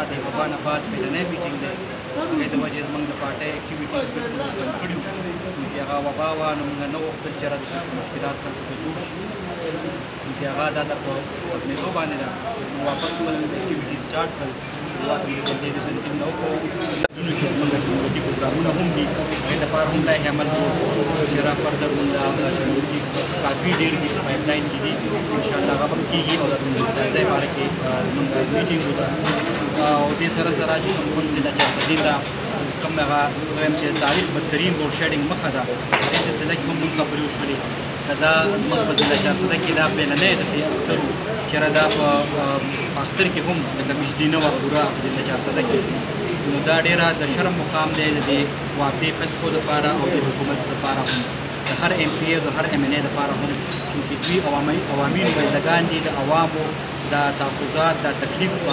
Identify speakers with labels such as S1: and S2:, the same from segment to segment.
S1: د وبا نه بعد بیرنی میټینګ دی هغې د وجې زموږ د پارټۍ اکټیویټیز بالکل بند کړي وو چې هغه وبا وه نو موږ نه غوښتل چې داسې مشکلات خلکو ته جوړ شي چې هغه دا د په ختمېدو باندې ده نو واپس خپل اکټیویټیز سټارټ کړل هېواد د جلدې د تنظیم نه وکړو دونو کې زموږ چې ملکي پروګرامونه هم دي هغې دپاره هم لایحې عمل کوو چې را فردر موږ چې ملکي کافي ډېر دي په پایپ لاین کې دي انشاءالله هغه به کېږي او د تنظیم سازۍ باره کې زموږ میټینګ وکړه او دې سره سره چې کوم ضلع چارسدي ته کوم هغه وایم چې تاریخ بدترین روډ شیډینګ مخه ده دې سلسله کې هم موږ خبرې وشولې که دا زموږ په ضلع چارسده کې دا بیلنی داسې اختر و چېرې دا په اختر کې هم لکه مجدي نه وه پوره په ضلع چارسده کې نو دا ډېره د شرم مقام دی د دې وابدې پسکو دپاره او د حکومت دپاره هم د هر ایم پی او د هر ایم این ای دپاره هم چونکې دوی عوامي نمایندګان دي د عوامو دا تحفظات دا تکلیف به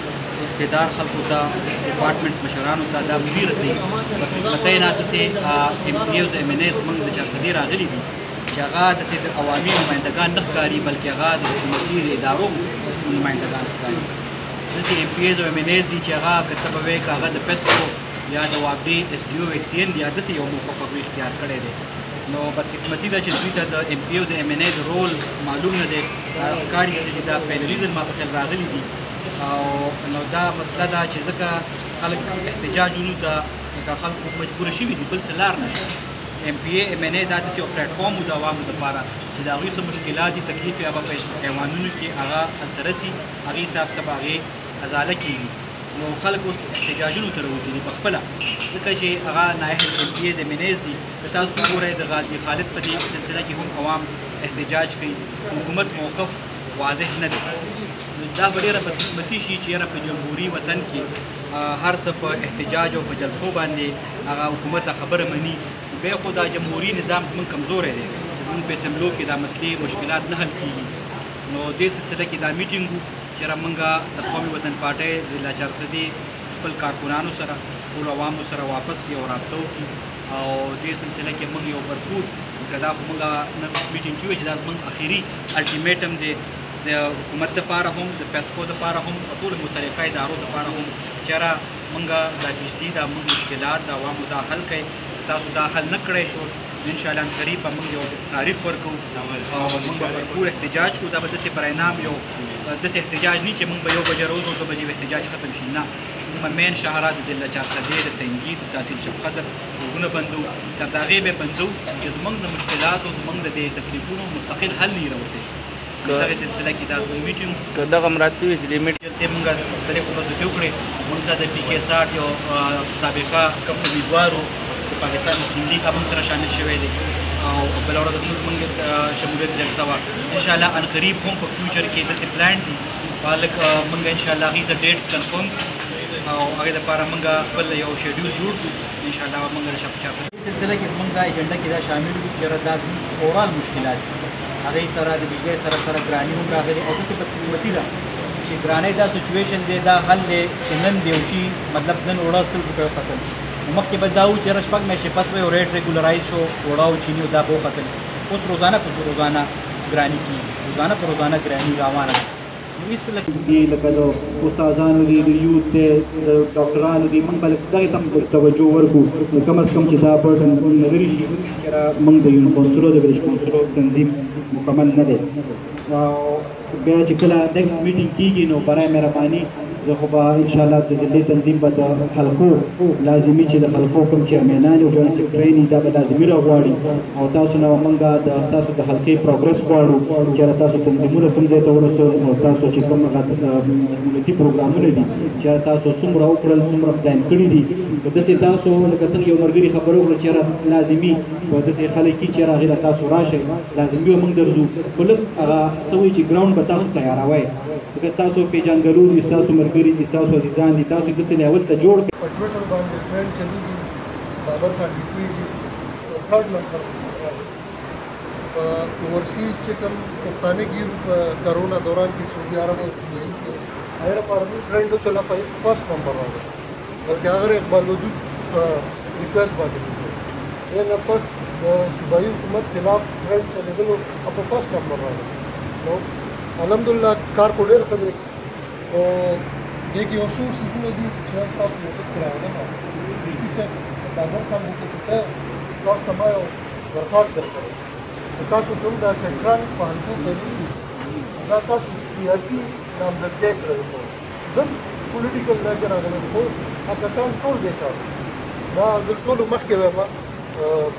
S1: اقتدار خلکو ته ډپارټمنټس مشرانو ته دا دوی رسوي په قسمتۍ نه داسې ایم پی ایز ایم این ایز زموږ د چارسدي راغلي دي چې هغه داسې د عوامي نمایندګان نه ښکاري بلکې هغه د حکومتي ادارو نمایندګان ښکاري داسې ایم پی ایز او ایم این ایز دي چې هغه که ته به وایې که هغه د پسکو یا د وابدې ایس ډي او ایکس ای ایل یا داسې یو موقف هغوی اختیار کړی دی نو بدقسمتي ده چې دوی ته د ایم پی او د ایم این ای د رول معلوم نه دی ښکاري چې دا پیلریزم ما په خیال راغلي دي او نو دا مسله ده چې ځکه خلک احتجاجونو ته لکه خلکو مجبوره شوي دي بل څه لار نشته ایم پی ای ایم این ای دا داسې یو پلیټفارم و د عوامو دپاره چې د هغوی څه مشکلات دي تکلیف یې هغه په ایوانونو کې هغه هلته رسي هغې حساب سبه هغې ازاله کېږي نو خلک اوس احتجاجونو ته راوتلي دي پخپله ځکه چې هغه نایب ایم پی ایز ایم این ایز دي که تاسو وګورئ د غازي خالد په دې سلسله کې هم عوام احتجاج کوي حکومت موقف واضح نه دی نو دا به ډېره بدقسمتي شي چې یاره په جمهوري وطن کې هر څه په احتجاج او په جلسو باندې هغه حکومت خبره مني بیا خو دا جمهوري نظام زموږ کمزوری دی چې زموږ په اسمبلو کې دا مسلې مشکلات نه حل کېږي نو دې سلسله کې دا میټینګ و چېرې موږ د قومي وطن پارټۍ ضلع چارسدي خپل کارکونانو سره ټولو عوامو سره واپس یو رابطه وکړي او دې سلسله کې موږ یو بھرپور که دا خو موږ نن میټینګ کې وایي چې دا زموږ اخري الټیمیټم دی د حکومت دپاره هم د پیسکو دپاره هم او ټولو متعلقه ادارو دپاره هم چېرې موږ دا بجلي دا موږ مشکلات د عوامو دا حل کوي تاسو دا حل نه کړی شو انشاءالله ان قریب به موږ یو تاریخ ورکوو او موږ به بھرپور احتجاج کوو دا به داسې پر انعام یو داسې احتجاج نه چې موږ به 1 بجې روز او 2 بجې احتجاج ختم شي نه موږ مین شهرات د ضلع چارسدي د تنګي د تحصیل شبقدر روډونه بندو تر د هغې به بندو چې زموږ د مشکلاتو زموږ د دې تکلیفونو مستقل حل نه راوتی دغه سلسله کې دا زموږ میټینګ
S2: که دغه مراتب وي چې د میټینګ
S1: جلسې موږ مختلفو ورځو کې وکړې موږ سره د پي کې 60 یو سابقه کوم امیدوار و د پاکستان مسلم لیګ هم سره شامل شوی دی او بله ورځ موږ شمولیت جلسه وه انشاءالله ان قریب هم په فیوچر کې داسې پلان دي لږ موږ انشاءالله هغې څه ډیټس کنفرم او هغې دپاره موږ خپل یو شیډیول جوړ کړو انشاءالله موږ د سلسله کې زموږ دا ایجنډه کې دا شامل دي چې دا زموږ اورال مشکلات دي هغې سره د بجلۍ سره ګراني هم راغلي او داسې بدقسمتي ده چې ګرانۍ دا سچویشن دی دا حل دی چې نن د یو شي مطلب نن اوړه 100 روپیو ختم مخکې به دا و چې شپږ میاشتې پس به یو ریټ ریګولرایز شو اوړه او چیني او دا به وختل اوس روزانه په روزانه ګراني کېږي روزانه په روزانه ګراني روانه ده دي لکه د استادانو دي د یوت دی د ډاکټرانو دي موږ به دغې ته هم توجه ورکړو نو کم از کم چې دا برډن لرې شي چېرې موږ د یونیفورسرو د ویلج کونسلو تنظیم مکمل نه دی بیا چې کله نیکسټ میټینګ کېږي نو برای مهرباني زه خو به انشاءالله د ضلعي تنظیم به د حلقو لازمي چې د حلقو کوم چیرمینان او جوینټ سکرټري دا به لازمي راغواړي او تاسو نه موږ تاسو د حلقې پروګرس غواړو چېرې تاسو تنظیمونه کوم ځای ته ورسول او تاسو چې کوم دولتي پروګرامونه دي چېرې تاسو څومره وکړل څومره پلان کړي دي که داسې تاسو لکه څنګه یو ملګري خبره وکړه چېرې لازمي به داسې خلک وي چېرې هغې ته تاسو راشئ لازمي به موږ درځو خو لږ هغه څه وایي چې ګراونډ به تاسو تیاروئ ځکه ستاسو پېژندګلو دي ستاسو ملګري دي ستاسو عزیزان دي تاسو داسې لیول ته جوړ کړئ
S3: په ټویټر باندې ټرینډ چلېږي بابر خان لیکېږي 3rd نمبر په اوورسیز چې کوم پښتانه ګیر په کرونا دوران کې سعودي عرب او چینایي کې هغې لپاره بھی ټرینډ چلا 1st نمبر راغی بلکې هغه اقبال ودود په ریکویسټ باندې یې نه پس د صوبایي حکومت خلاف ټرینډ چلېدلو په 1st نمبر راغی نو الحمدلله کار کو ډېر ښه دی او دې کې یو څو څیزونه دي چې تاسو نوټس کړی نه مفتي صاحب بابر خان وکړو چې تاسو ته ما یو درخواست درکړی چې تاسو کوم دا سنټرال پوهنتون ته نیسئ دا تاسو سیاسي نامزدګي کړی زه پولیټیکل نه راغلی خو هغه کسان ټول بیکار دا زه ټولو مخکې وایم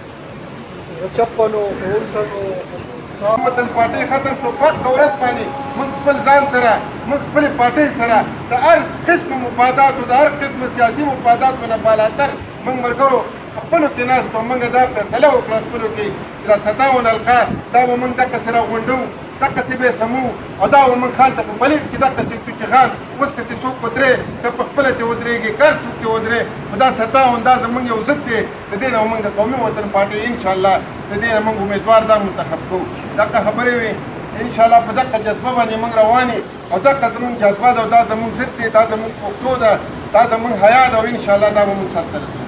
S3: چپنو اولسنو
S4: وطن پارټۍ ختم شو پټ دولت باندې موږ خپل ځان سره موږ خپلې پارټۍ سره د هر قسمه مفاداتو د هر قسمه سیاسي مفاداتو نه بالاتر موږ ملګرو خپلو کې ناست وو موږ دا فیصله وکړه خپلو کې چې دا 57 القا دا به موږ دقسې راغونډو دقسې به یې سمو او دا به موږ خان ته په پلیټ کې دقسې کړو چې خان اوس که ته څوک ودرې که په خپله ترې ودرېږي کار څوک ترې ودرې خو دا 57 دا زموږ یو ضد دی د دې نه موږ د قومي وطن پارټۍ انشاءالله د دې نه موږ امیدوار دا منتخب کوو دغه خبرې وې انشاءالله په دغه جذبه باندې موږ روان یو او دغه زموږ جذبه ده او دا زموږ ضد دی دا زموږ پښتو ده دا زموږ حیا ده او انشاءالله دا به موږ سرته رسوو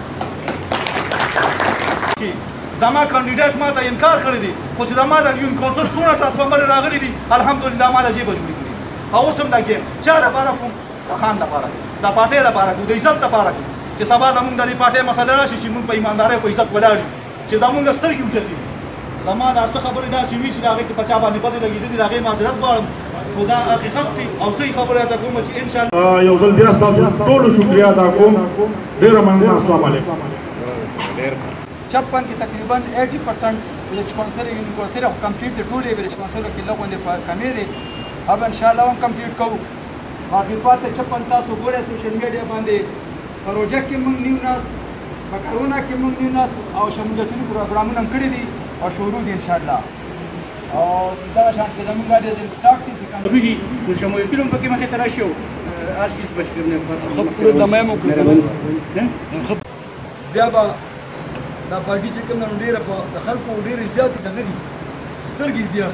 S5: زما کاندیدټ ما ته انکار کړی دی خو چې زما د یون کونسل څونه ټرانسفارمر راغلي دي الحمدلله ما له جیبه جوړې کړي او اوس هم دا کوم چا لپاره کوم د خان لپاره د پارټۍ لپاره کوم د عزت لپاره کوم چې سبا زموږ د دې پارټۍ مسله راشي چې موږ په ایماندارۍ په عزت ولاړ یو چې زموږ سترګې اوچتې وي زما دا څه خبرې داسې وي چې د هغې کې په چا باندې بدې لګېدلي د هغې معذرت غواړم خو دا حقیقت دی او صحیح خبرې راته کوم چې انشاءالله
S6: یو ځل بیا ستاسو ټولو شکریه ادا کوم ډېره مننه السلام علیکم
S1: 56 کې تقریبا 80% ویلیج کونسل یونین کونسل خو کمپلیټ دی ټولې ویلیج کونسلو کې لږ کمې دی اب انشاءالله هم کمپلیټ کوو باقي پاتې 56 تاسو ګورئ سوشل میډیا باندې پروژه کې موږ نیو ناس په کرونا کې موږ نیو ناس او شمولیتونو پروګرامونه هم کړي دي او شروع دي انشاءالله او دغه شان کې زموږ د سټارټ دي
S2: ضروري نو شمولیتونه هم پکې مخې ته راشي او هر شي بشکر نه
S1: خب پوره دمه مو کړو بیا به دا پارټي چې کوم نن ډیره په د خلکو ډیره زیات دغه دي سترګې دي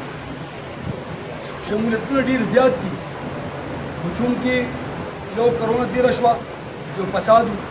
S1: شمولیتونه ډیر زیات دي خو چونکې یو کرونا تېره شوه یو فساد و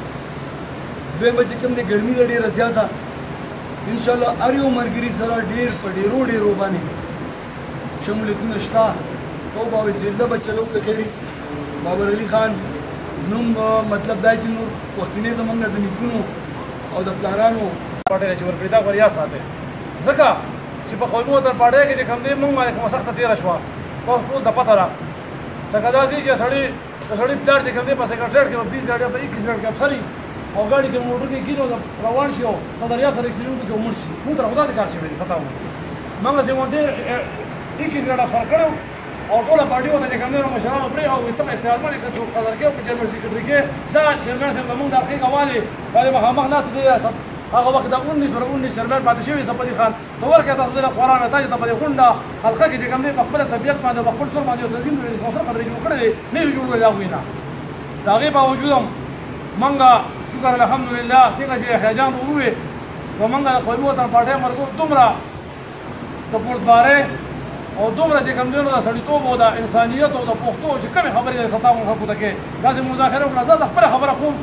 S1: دویمه چې کوم دی ګرمي ده ډیره زیاته انشاءالله هر یو ملګري سره ډیر په ډیرو باندې شمولیتونه شته او به زنده به چلو که غیري بابر علي خان نوم مطلب دا چې نور وختینې زموږ د نیکونو او د پلارانو
S7: پارټۍ چې ورکړې دا وریا ساتي ځکه چې په قومي وطن پارټۍ کې چې کوم دی موږ باندې کومه سخته تېره شوه اوس ټول د پته را لکه داسې چې د سړي پلار چې کوم دی په سکرټریټ کې په 20 ګاډۍ په 21 ګاډۍ کې افسر او ګاډي کې موټر کې کینو روان شي او صدریا سره اکسیډنټ کې ومړ شي موږ سره خو داسې کار شوی دی 57 موږ چې مونږ 21 ګاډۍ افسر کړو او ټوله پارټي وته چې کوم دی مشرانو پرې او ته اختیار باندې کړو صدر کې او جنرال سیکرټري کې دا چیرمن صاحب موږ د اخی قواله باندې مخامخ ناست دی هغه وخت د 19 چیرمن پاتې شوی صفدي خان تو ورکه تاسو د قرآن ته ته په غونډه حلقه کې چې کوم دی په خپل طبيعت باندې په خپل سر باندې تنظیم لري خو سره خبرې جوړ کړې نه جوړول دا وینا دا غي باوجود منګه شکر الحمدلله څنګه چې خیجان وروي نو منګه قومي وطن پارټۍ مرګو دومره د پورتباره او دومره چې کوم دی نو د سړیتوب او د انسانیت او د پښتو چې کومې خبرې د 57 خلکو ته کې داسې مذاکره وکړه زه د خپله خبره کوم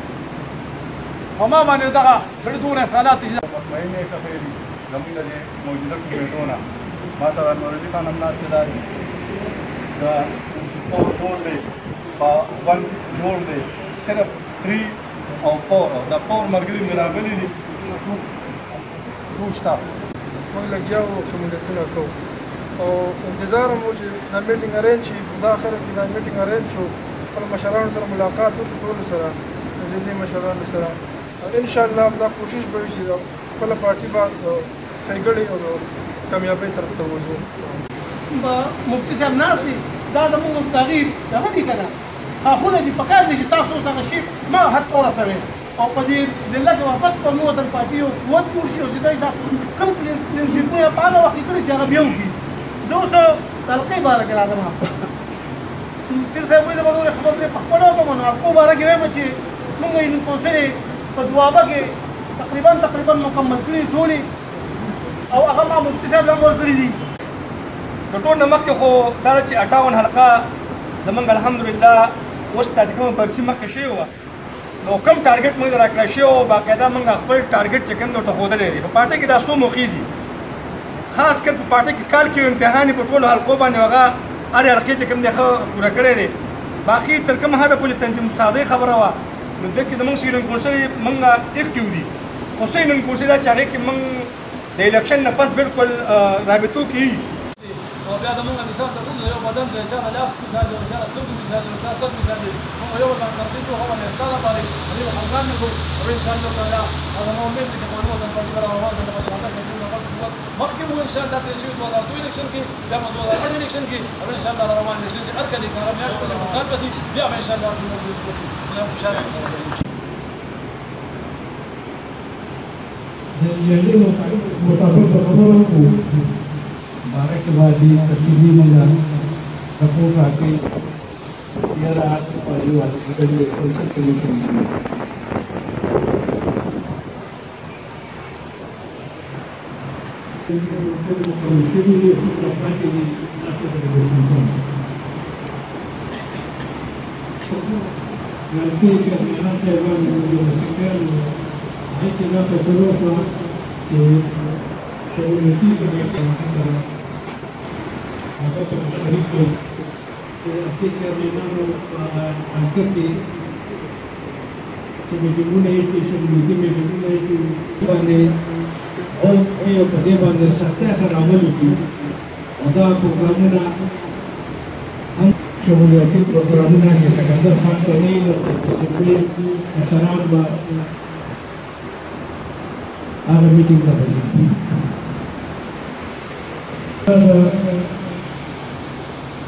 S7: او ما باندې دغه سړي دومره احسانات چې
S4: مطمئنې خبرې زموږ د موجوده کمیټو نه ما سره نورالي خان هم ناست دی د جوړ دی ون جوړ دی صرف 3 او 4 دا 4 ملګري ملاغلي دي ټول شته
S3: موږ لګیا وو شمولیتونه کوو او انتظار مو چې دا میټینګ ارینج شي په آخر کې دا میټینګ ارینج شو خپل مشرانو سره ملاقات وشو ټولو سره د ضلعي مشرانو سره ان شاء الله دا کوشش به وي چې خپله پارټي به ښېګړې او کامیابۍ طرف ته وځو
S8: مفتي صاحب ناست دي دا زموږ تغییر دغه دي که نه خاخونه دي پکار دي چې تاسو اوس هغه شي ما حد ورسوئ او په دې ضلع کې واپس قومي وطن پارټي یو قوت جوړ شي او زیدای صاحب کوم پرنسیپونه په هغه وخت کې کړي چې هغه بیا وکړي زه اوس تلقۍ باره کې راځم پیر صاحب وایي زه به نورې خبرې په خپله وکړم نو حلقو باره کې وایم چې موږ یونین کونسل په دوابه کې تقریبا مکمل کړي ټولې او هغه ما مفتي صاحب هم ورکړي دي
S1: د ټول نه مخکې خو دا چې 58 حلقه زمونږ الحمدلله اوس دا چې کومه برسي مخکې شوې وه نو کوم ټارګېټ موږ راکړی شوی او باقاعده موږ خپل ټارګېټ چې کوم دی ورته ښودلی دی په پارټۍ کې دا څو موخې دي خاص کر په پارټۍ کې کال کې یو امتحان یې په ټولو حلقو باندې هغه هرې حلقې چې کوم دی ښه پوره کړی دی
S5: باقي تر کوم هدا پورې تنظیم سازي خبره وا نو د کې زمونږ شیرین کورسي موږ اکټیو دي خو شیرین کورسي دا چې هغه کې موږ د الیکشن نه پس بالکل رابطو کې
S7: او بیا د موږ مثال ته یو بدن د چا لاس مثال دی چا سترګو مثال دی چا سر مثال دی موږ یو ځان ترتیب کوو هغه استاده باندې دې خلګان نه کوو او ان شاء الله تعالی هغه مو امید چې په نوو د پارټي پر اواز د مشاهده کوي مخکې مو ان شاء الله د شي 2002 الیکشن کې بیا مو 2008 الیکشن کې او ان شاء الله روان الیکشن چې ارکه دي کامیاب کړي مقام پسې بیا ان شاء الله موږ خوشاله
S9: یعنی مطابق خبروں کو بارہ کے بعد ہی تشریحی منگا رپورٹ آ کے یہ رات پہلی والے کمیشن hay que dar peso que se beneficia de esta manera. Nosotros tenemos que aquí se ha llenado antes que se me llegó una edición, donde ellos podían deshacer a la voluntad, o dar programuna, شمولیتی پروگرامونه چې څنګه فاصله نه لري چې سلام با هغه میټینګ ته ځي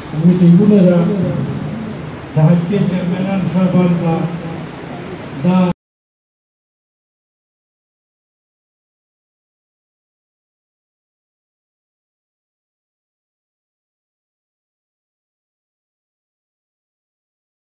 S9: میټینګونه د حکومت چیرمنان صاحبان دا